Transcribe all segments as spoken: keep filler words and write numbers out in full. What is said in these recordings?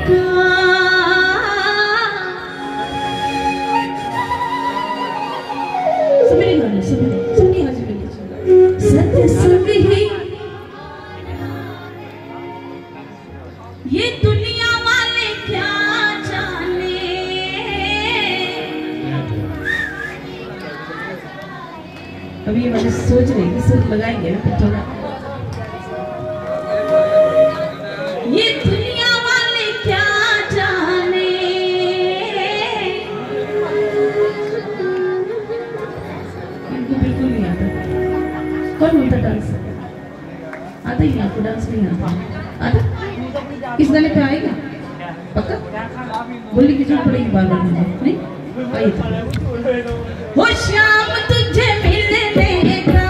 सत्य सब ही ये दुनिया वाले क्या जाने, अभी ये मुझे सोच रही कि सोच लगाएंगे ना थोड़ा, ये दुनिया वाले क्या जाने, इनको बिल्कुल नहीं आता। कौन बोलता डांस आता ही आपको? डांस नहीं आता? आता इस गाने पे आएगा पक्का? बोलने की जरूरत पड़ेगी बार बार मुझे, नहीं आइए। वो श्याम तुझे मिलने का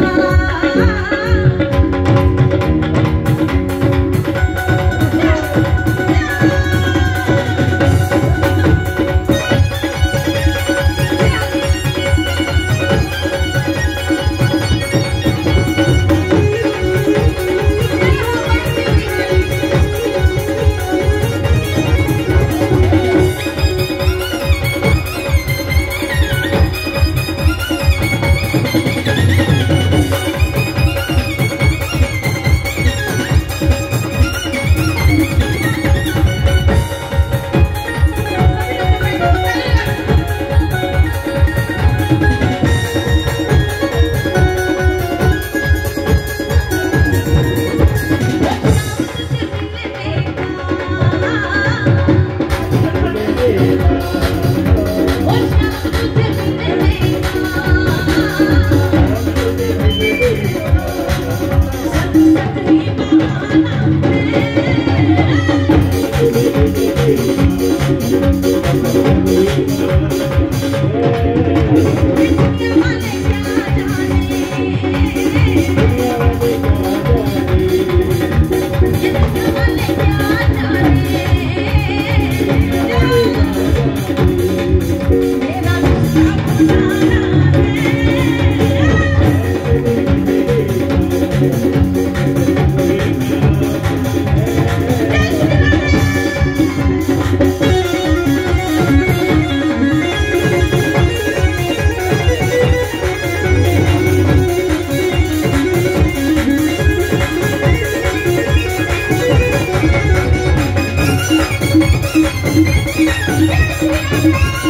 Yeah.